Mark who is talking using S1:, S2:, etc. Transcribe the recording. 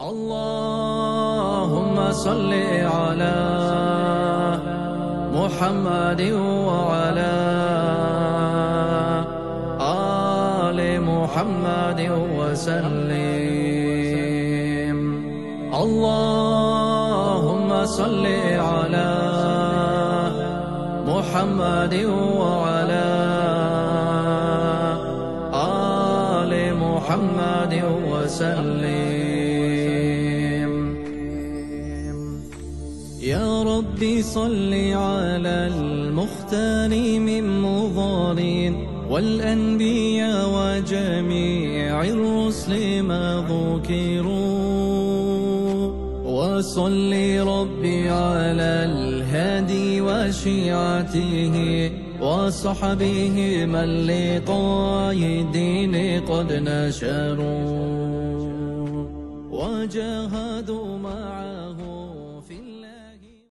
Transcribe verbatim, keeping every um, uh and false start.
S1: اللهم صل على محمد وعلى آل محمد وسلم. اللهم صل على محمد وعلى آل محمد وسلم. يا ربي صل على المختار من مضار والأنبياء وجميع الرسل ما ذكروا، وصل ربي على الهادي وشيعته وصحبه من لطاي الدين قد نشروا وجاهدوا معه